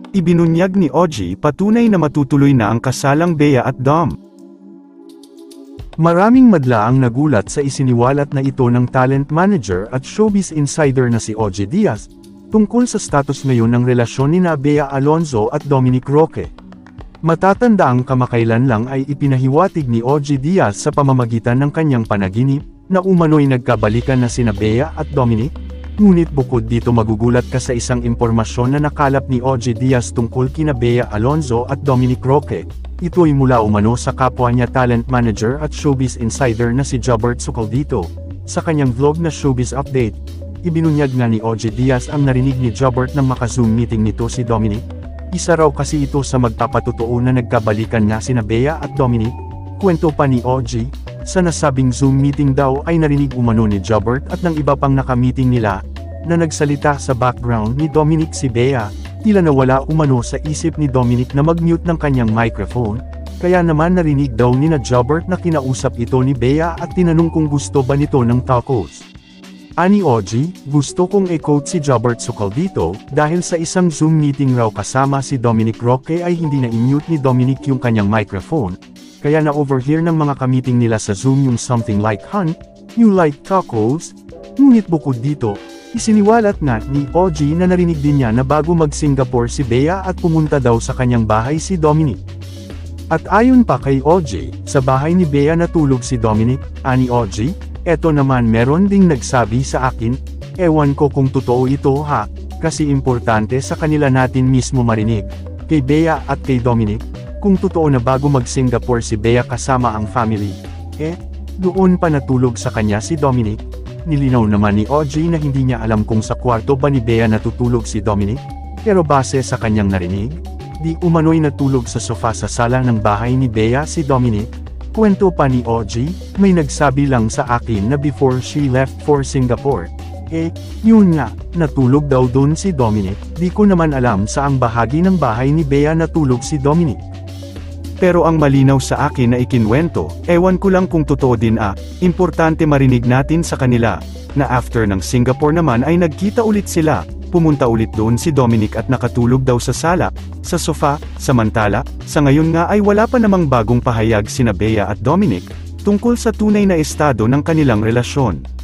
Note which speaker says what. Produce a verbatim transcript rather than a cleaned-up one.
Speaker 1: Ibinunyag ni O G patunay na matutuloy na ang kasalang Bea at Dom.
Speaker 2: Maraming madla ang nagulat sa isiniwalat na ito ng talent manager at showbiz insider na si O G Diaz, tungkol sa status ngayon ng relasyon ni Bea Alonzo at Dominic Roque. Matatandaang kamakailan lang ay ipinahiwatig ni O G Diaz sa pamamagitan ng kanyang panaginip, na umano'y nagkabalikan na sina Bea at Dominic. Ngunit bukod dito magugulat ka sa isang impormasyon na nakalap ni O G Diaz tungkol kina Bea Alonzo at Dominic Roque. Ito'y mula umano sa kapwa niya talent manager at showbiz insider na si Jobert Sucaldito. Sa kanyang vlog na Showbiz Update, ibinunyag nga ni O G Diaz ang narinig ni Jobert nang maka-Zoom meeting nito si Dominic. Isa raw kasi ito sa magpapatotoo na nagkabalikan na sina Bea at Dominic. Kwento pa ni O G, sa nasabing Zoom meeting daw ay narinig umano ni Jobert at ng iba pang naka-meeting nila, na nagsalita sa background ni Dominic si Bea, tila nawala umano sa isip ni Dominic na mag-mute ng kanyang microphone, kaya naman narinig daw ni na Jobert na kinausap ito ni Bea at tinanong kung gusto ba nito ng tacos. Ani O G, gusto kong i-quote si Jobert Sucaldito, dahil sa isang Zoom meeting raw kasama si Dominic Roque ay hindi na i-mute ni Dominic yung kanyang microphone, kaya na-overhear ng mga kamiting nila sa Zoom yung something like, "Hun, you like tacos?" Ngunit bukod dito, isiniwalat nga ni O G na narinig din niya na bago mag-Singapore si Bea at pumunta daw sa kanyang bahay si Dominic. At ayon pa kay O G, sa bahay ni Bea natulog si Dominic. Ani O G, eto naman meron ding nagsabi sa akin, ewan ko kung totoo ito ha, kasi importante sa kanila natin mismo marinig, kay Bea at kay Dominic, kung totoo na bago mag-Singapore si Bea kasama ang family, eh, doon pa natulog sa kanya si Dominic. Nilinaw naman ni O G na hindi niya alam kung sa kwarto ba ni Bea natutulog si Dominic, pero base sa kanyang narinig, di umano'y natulog sa sofa sa sala ng bahay ni Bea si Dominic. Kwento pa ni O G, may nagsabi lang sa akin na before she left for Singapore, eh, yun nga, natulog daw doon si Dominic. Di ko naman alam saang bahagi ng bahay ni Bea natulog si Dominic.
Speaker 1: Pero ang malinaw sa akin na ikinwento, ewan ko lang kung totoo din ah, importante marinig natin sa kanila, na after ng Singapore naman ay nagkita ulit sila, pumunta ulit doon si Dominic at nakatulog daw sa sala, sa sofa, samantala, sa ngayon nga ay wala pa namang bagong pahayag sina Bea at Dominic, tungkol sa tunay na estado ng kanilang relasyon.